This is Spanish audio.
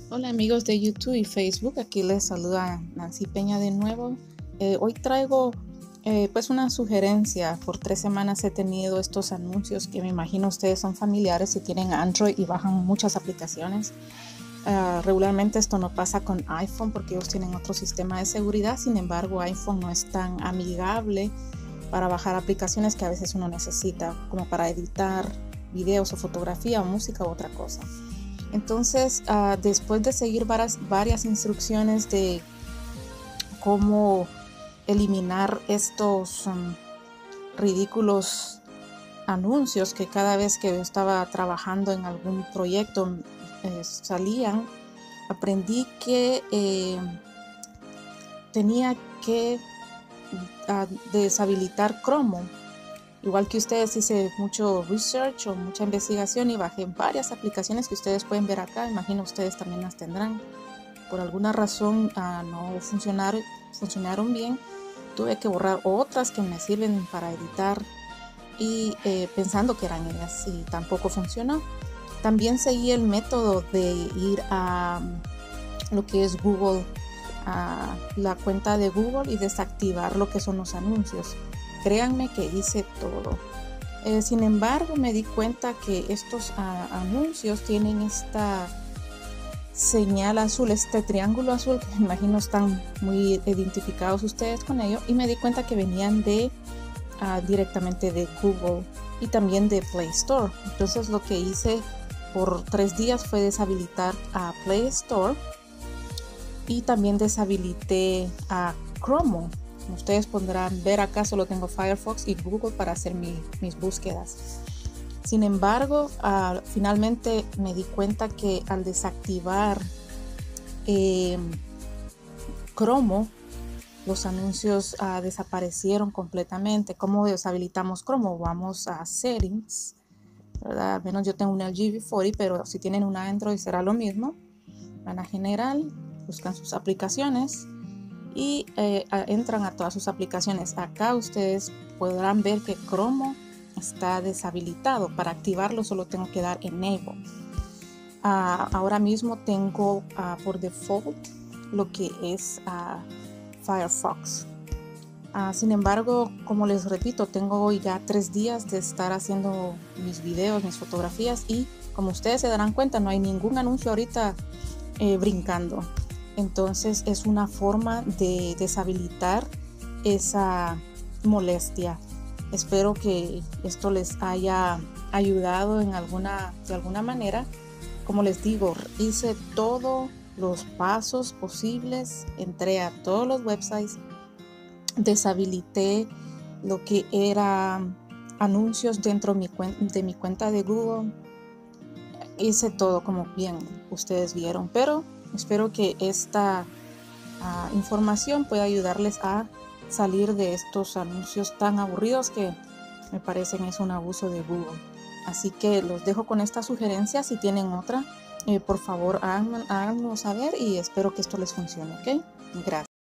Hola amigos de YouTube y Facebook, aquí les saluda Nancy Peña de nuevo. Hoy traigo pues una sugerencia. Por 3 semanas he tenido estos anuncios que me imagino ustedes son familiares si tienen Android y bajan muchas aplicaciones. Regularmente esto no pasa con iPhone porque ellos tienen otro sistema de seguridad. Sin embargo, iPhone no es tan amigable para bajar aplicaciones que a veces uno necesita, como para editar videos o fotografía o música u otra cosa. Entonces, después de seguir varias instrucciones de cómo eliminar estos ridículos anuncios que cada vez que yo estaba trabajando en algún proyecto salían, aprendí que tenía que deshabilitar Chrome. Igual que ustedes, hice mucho research o mucha investigación y bajé varias aplicaciones que ustedes pueden ver acá. Imagino ustedes también las tendrán. Por alguna razón no funcionaron bien. Tuve que borrar otras que me sirven para editar y pensando que eran ellas y tampoco funcionó. También seguí el método de ir a lo que es Google, a la cuenta de Google y desactivar lo que son los anuncios. Créanme que hice todo. Sin embargo, me di cuenta que estos anuncios tienen esta señal azul, este triángulo azul, que me imagino están muy identificados ustedes con ello, y me di cuenta que venían directamente de Google y también de Play Store. Entonces lo que hice por 3 días fue deshabilitar a Play Store y también deshabilité a Chrome. Como ustedes podrán ver acá, solo tengo Firefox y Google para hacer mis búsquedas. Sin embargo, finalmente me di cuenta que al desactivar Chrome, los anuncios desaparecieron completamente. ¿Cómo deshabilitamos Chrome? Vamos a Settings, ¿verdad? Al menos yo tengo una LG V40, pero si tienen una Android será lo mismo. Van a General, buscan sus aplicaciones y entran a todas sus aplicaciones. Acá ustedes podrán ver que Chrome está deshabilitado. Para activarlo solo tengo que dar Enable. Ahora mismo tengo por default lo que es Firefox. Sin embargo, como les repito, tengo hoy ya 3 días de estar haciendo mis videos, mis fotografías, y como ustedes se darán cuenta, no hay ningún anuncio ahorita brincando. Entonces es una forma de deshabilitar esa molestia. Espero que esto les haya ayudado de alguna manera. Como les digo, hice todos los pasos posibles, entré a todos los websites, deshabilité lo que era anuncios dentro de mi cuenta de Google. Hice todo como bien ustedes vieron, pero espero que esta información pueda ayudarles a salir de estos anuncios tan aburridos que me parecen es un abuso de Google. Así que los dejo con esta sugerencia. Si tienen otra, por favor háganlo saber y espero que esto les funcione, ¿ok? Gracias.